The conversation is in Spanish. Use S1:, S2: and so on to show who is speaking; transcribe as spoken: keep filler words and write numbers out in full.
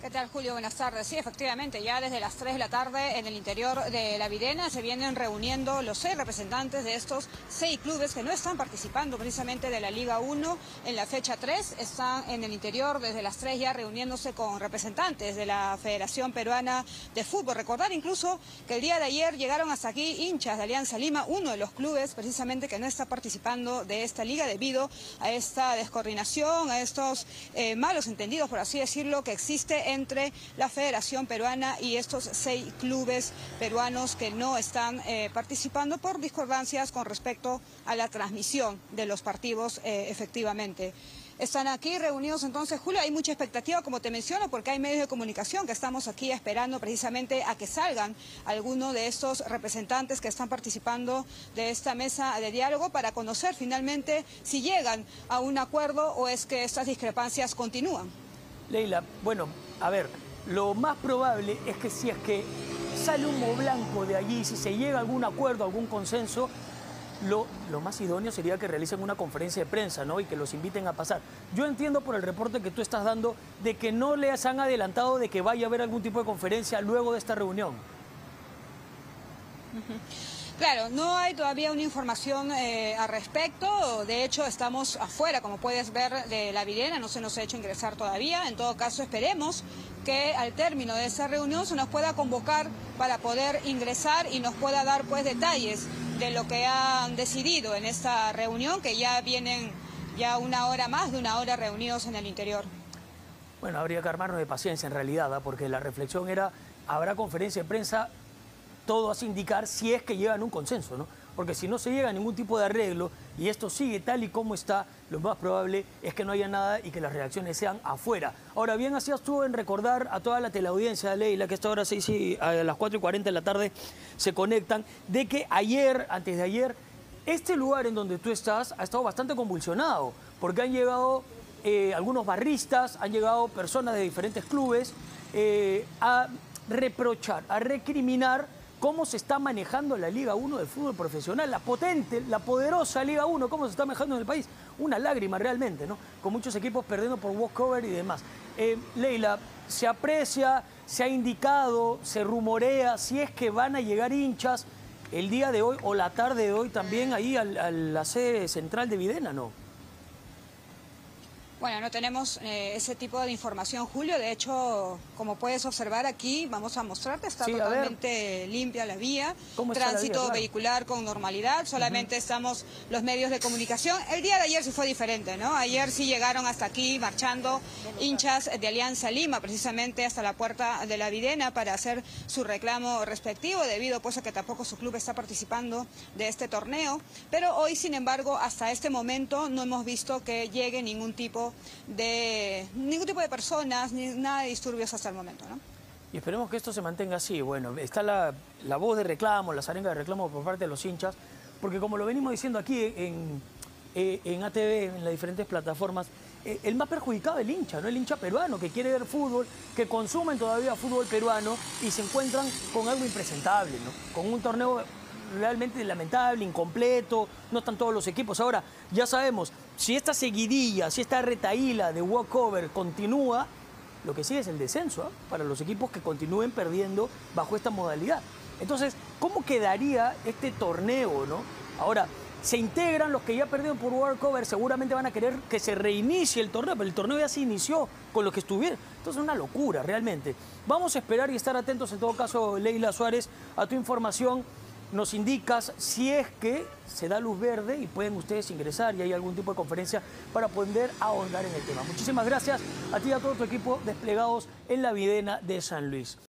S1: ¿Qué tal, Julio? Buenas tardes. Sí, efectivamente, ya desde las tres de la tarde en el interior de La Videna se vienen reuniendo los seis representantes de estos seis clubes que no están participando precisamente de la Liga uno en la fecha tres. Están en el interior desde las tres ya reuniéndose con representantes de la Federación Peruana de Fútbol. Recordar incluso que el día de ayer llegaron hasta aquí hinchas de Alianza Lima, uno de los clubes precisamente que no está participando de esta liga debido a esta descoordinación, a estos eh, malos entendidos, por así decirlo, que existe entre la Federación Peruana y estos seis clubes peruanos que no están eh, participando por discordancias con respecto a la transmisión de los partidos eh, efectivamente. Están aquí reunidos entonces, Julio, hay mucha expectativa, como te menciono, porque hay medios de comunicación que estamos aquí esperando precisamente a que salgan algunos de estos representantes que están participando de esta mesa de diálogo para conocer finalmente si llegan a un acuerdo o es que estas discrepancias continúan.
S2: Leila, bueno, a ver, lo más probable es que si es que sale humo blanco de allí, si se llega a algún acuerdo, algún consenso, Lo, lo más idóneo sería que realicen una conferencia de prensa, ¿no? Y que los inviten a pasar. Yo entiendo por el reporte que tú estás dando de que no les han adelantado de que vaya a haber algún tipo de conferencia luego de esta reunión.
S1: Uh-huh. Claro, no hay todavía una información eh, al respecto. De hecho, estamos afuera, como puedes ver, de La Videna. No se nos ha hecho ingresar todavía. En todo caso, esperemos que al término de esa reunión se nos pueda convocar para poder ingresar y nos pueda dar pues detalles de lo que han decidido en esta reunión, que ya vienen ya una hora más de una hora reunidos en el interior.
S2: Bueno, habría que armarnos de paciencia en realidad, ¿eh? Porque la reflexión era, habrá conferencia de prensa, todo hace indicar si es que llegan a un consenso, ¿no? Porque si no se llega a ningún tipo de arreglo y esto sigue tal y como está, lo más probable es que no haya nada y que las reacciones sean afuera. Ahora, bien hacías tú en recordar a toda la teleaudiencia, Leila, que a esta hora seis y a las cuatro y cuarenta de la tarde se conectan, de que ayer, antes de ayer, este lugar en donde tú estás ha estado bastante convulsionado, porque han llegado eh, algunos barristas, han llegado personas de diferentes clubes eh, a reprochar, a recriminar cómo se está manejando la Liga uno del fútbol profesional, la potente, la poderosa Liga uno, cómo se está manejando en el país. Una lágrima realmente, ¿no? Con muchos equipos perdiendo por walkover y demás. Eh, Leila, se aprecia, se ha indicado, se rumorea si es que van a llegar hinchas el día de hoy o la tarde de hoy también ahí a la sede central de Videna, ¿no?
S1: Bueno, no tenemos eh, ese tipo de información, Julio. De hecho, como puedes observar aquí, vamos a mostrarte, está sí, totalmente limpia la vía, tránsito la vía, claro. vehicular con normalidad, solamente uh-huh. estamos los medios de comunicación. El día de ayer sí fue diferente, ¿no? Ayer sí llegaron hasta aquí marchando hinchas de Alianza Lima, precisamente hasta la puerta de La Videna para hacer su reclamo respectivo, debido pues a que tampoco su club está participando de este torneo. Pero hoy, sin embargo, hasta este momento no hemos visto que llegue ningún tipo de ningún tipo de personas, ni nada de disturbios hasta el momento, ¿no?
S2: Y esperemos que esto se mantenga así. Bueno, está la, la voz de reclamo, las arengas de reclamo por parte de los hinchas, porque como lo venimos diciendo aquí en, en, en A T V, en las diferentes plataformas, eh, el más perjudicado es el hincha, ¿no? El hincha peruano que quiere ver fútbol, que consumen todavía fútbol peruano y se encuentran con algo impresentable, ¿no? Con un torneo realmente lamentable, incompleto, no están todos los equipos. Ahora, ya sabemos, si esta seguidilla, si esta retaíla de walkover continúa, lo que sigue es el descenso, ¿eh? Para los equipos que continúen perdiendo bajo esta modalidad. Entonces, ¿cómo quedaría este torneo, no? Ahora, se integran los que ya perdieron por walkover, seguramente van a querer que se reinicie el torneo, pero el torneo ya se inició con los que estuvieron. Entonces es una locura, realmente. Vamos a esperar y estar atentos, en todo caso, Leila Suárez, a tu información. Nos indicas si es que se da luz verde y pueden ustedes ingresar y hay algún tipo de conferencia para poder ahondar en el tema. Muchísimas gracias a ti y a todo tu equipo desplegados en La Videna de San Luis.